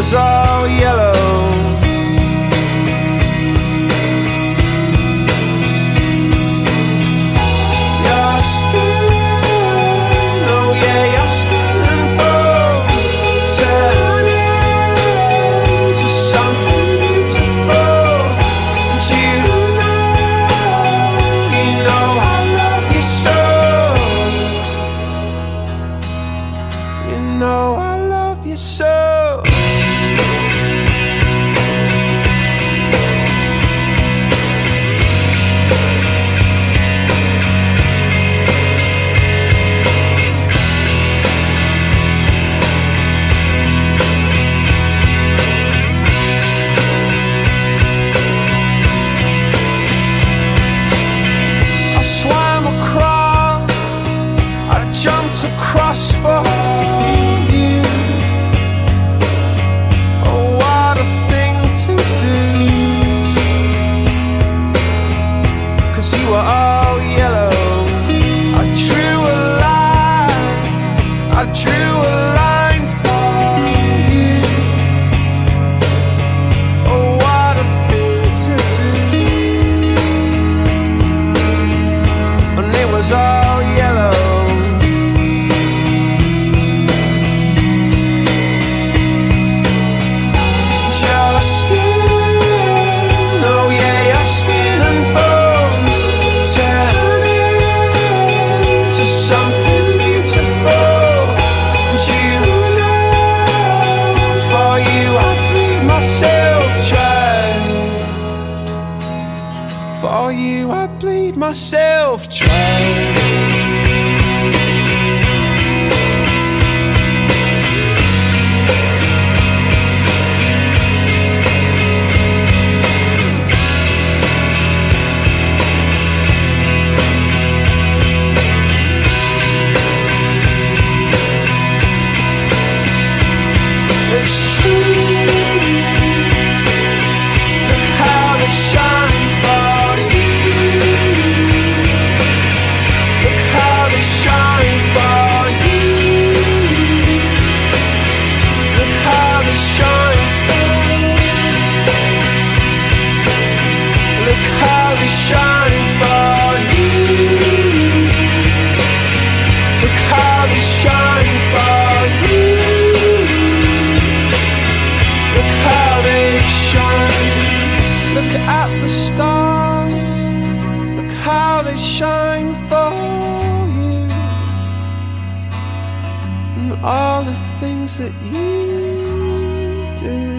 was all yellow. Your skin, oh yeah, your skin and bones turn into something beautiful. And you know I love you so. You know I love you so. Swam across, I jumped across for you. Oh, what a thing to do, 'cause you were all yellow. I drew a line, I drew a line for you. Oh, what a thing to do. And it was all yellow. Your skin, oh yeah, your skin and bones turn into something beautiful. And you know, for you I bleed myself dry. For you I bleed myself dry. It's true. Look how they shine for you. Look how they shine for you. Look how they shine for you. Look how they shine for you. Look how they shine for you. Look how they shine. Look at the stars. Look how they shine for you. And all the things that you do.